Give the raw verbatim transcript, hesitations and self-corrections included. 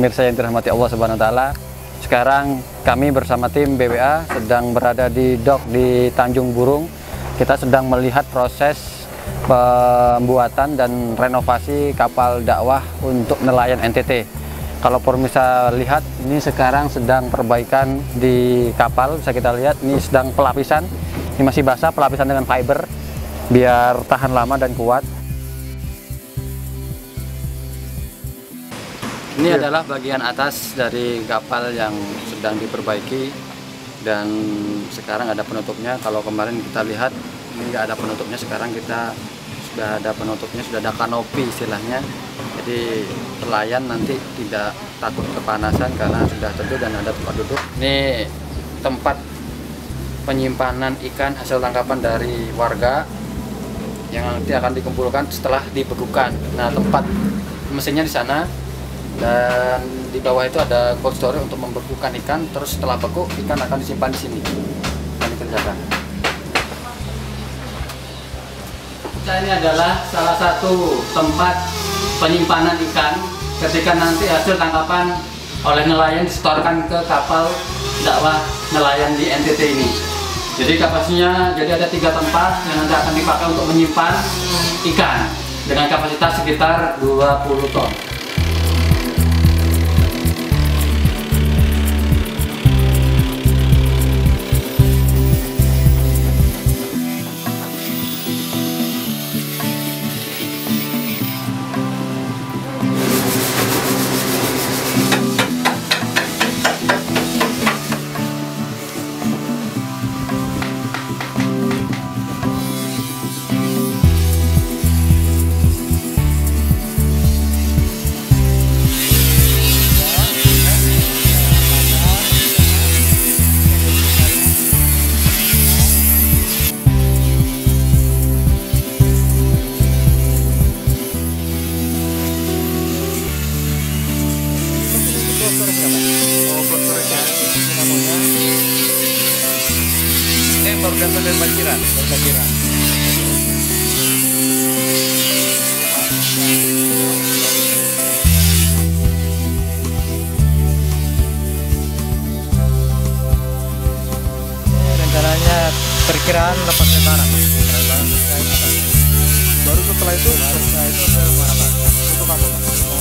pemirsa yang dirahmati Allah Subhanahu wa taala. Sekarang kami bersama tim B W A sedang berada di dok di Tanjung Burung. Kita sedang melihat proses pembuatan dan renovasi kapal dakwah untuk nelayan N T T. Kalau pemirsa lihat, ini sekarang sedang perbaikan di kapal. Bisa kita lihat, ini sedang pelapisan. Ini masih basah, pelapisan dengan fiber biar tahan lama dan kuat. Ini ya. adalah bagian atas dari kapal yang sedang diperbaiki dan sekarang ada penutupnya. Kalau kemarin kita lihat ini nggak ada penutupnya, sekarang kita sudah ada penutupnya, sudah ada kanopi istilahnya. Jadi nelayan nanti tidak takut kepanasan karena sudah teduh dan ada tempat duduk. Ini tempat penyimpanan ikan hasil tangkapan dari warga yang nanti akan dikumpulkan setelah dibekukan. Nah, tempat mesinnya di sana dan di bawah itu ada cold storage untuk membekukan ikan. Terus setelah beku, ikan akan disimpan di sini dan dikerjakan. Nah, ini adalah salah satu tempat penyimpanan ikan ketika nanti hasil tangkapan oleh nelayan disetorkan ke kapal dakwah nelayan di N T T ini. Jadi kapasitasnya, jadi ada tiga tempat yang nanti akan dipakai untuk menyimpan ikan dengan kapasitas sekitar dua puluh ton. Ini baru datang dari banjiran, dari banjiran. Ini rencananya perkiraan lepas lebaran. Baru setelah itu, setelah itu ke Marabar. Untuk apa, Pak?